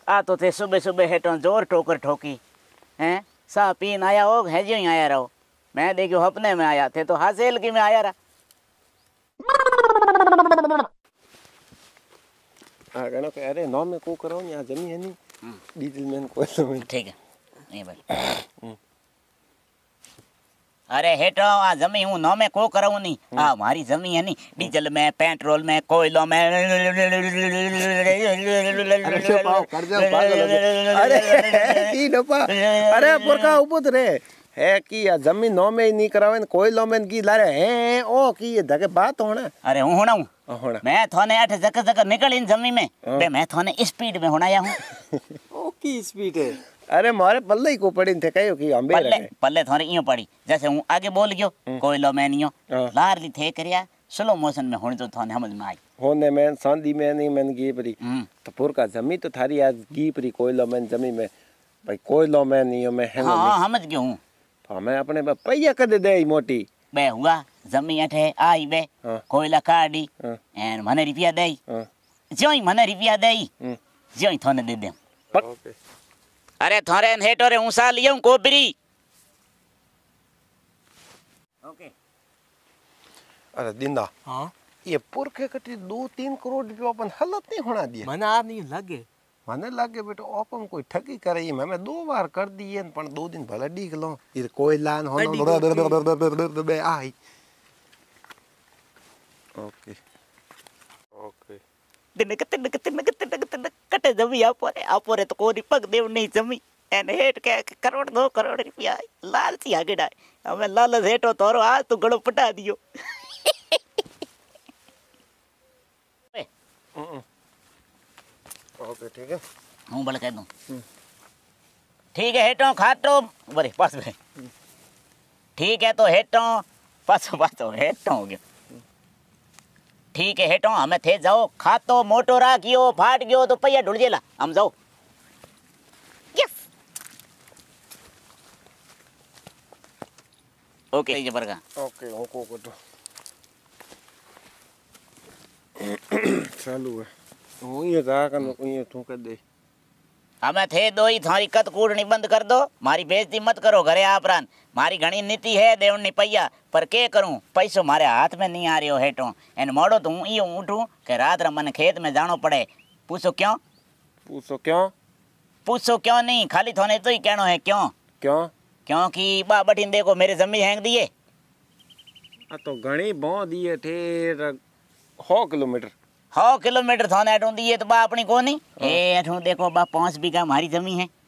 आ तो थे सुबह सुबह हेठों जोर ठोकर ठोकी हैं। सा पीन आया हो है जो ही आया रहो। मैं देखो अपने में आया थे तो हासिल की में आया रहा। गणो के अरे नौ में को करो यहाँ जमी है नहीं डीजल में कोई तो ठीक है नहीं भाई। अरे हेठो आ जमी हूँ नौ में को कराऊं नहीं। आ हमारी जमी है नहीं डीजल में पेट्रोल में कोयलों में। अरे पुरखा उपत रे है कि जमीन नौ में ही नहीं करावे कोयलों में की लारे हैं ओ की ये धके बात होना। अरे हूँ होना हूँ मैं थोने अठ जक जक निकल इन जमी में बे मैं थोने स्पीड में होना या हूँ। ओ की स्पीड है। अरे मारे पल्ले ही को पड़ी थे कहो कि हम पल्ले पल्ले थोड़े इयो पड़ी जैसे हूँ आगे बोल गयो कोयलो में नियो लार ली थे करिया स्लो मोशन में होने तो थोने समझ में आई होने में सांदी में नहीं मैंने की परी तो पुर का जमी तो थारी आज की परी कोयलो में जमी में भाई कोयलो में नहीं में है। हाँ समझ गयो हूँ हमें अपने पैया कर दे मोटी बे हुआ जमी अठे आई बे कोयला काटी एन मने रुपया दे जो ही मने रुपया दे जो ही थोने दे दे। अरे थोरे हेठो रे ऊसा लियो कोबरी। ओके अरे दिंदा हाँ ये पुरखे कटी 2-3 करोड़ रुपया अपन हालत नहीं होना दिए मने आ नहीं लगे मने लगे बेटा अपन कोई ठगी करे मैं 2 बार कर दिए पण 2 दिन भले डीक लो ये कोयला होनो बे आई। ओके ओके तिनक तिनक तिनक तिनक तिनक कटे जमी आपो रे तो कोरी पग देव नहीं जमी एन हेट के करोड़ 2 करोड़ रुपया लालची आगे डाय हमें लालच हेठो तोरो आज तू गड़ो पटा दियो। ओके ठीक है हूँ बल कह दूँ ठीक है हेठो खाटो बरे पास में ठीक है तो हेठो पासो पासो हेठो हो गया ठीक है हेठो हमें थे जाओ खातो मोटो राखियो फाट गयो तो पैया ढूंढ जेला हम जाओ। यस ओके ये बरगा ओके ओको को तो चालू है वो ये गा कर ये ठोक दे हमें थे दो ही थारी कत कूड़नी बंद कर दो मारी बेइज्जती मत करो घरे आपरान मारी घनी नीति है देवनी पैया पर के करूं पैसो मारे हाथ में नहीं आ रही हो हेठो एन मोड़ो तो हूँ यो उठूं कि रात मन खेत में जानो पड़े। पूछो क्यों नहीं खाली थोने तो ही कहनो है क्यों क्यों क्योंकि बा बठीन देखो मेरे जमी हैंग दिए तो घणी बो दिए ठेर 100 किलोमीटर 100 किलोमीटर थाने अठू दिए तो बा अपनी को नहीं ए अठू देखो बा 5 बीघा हमारी जमी है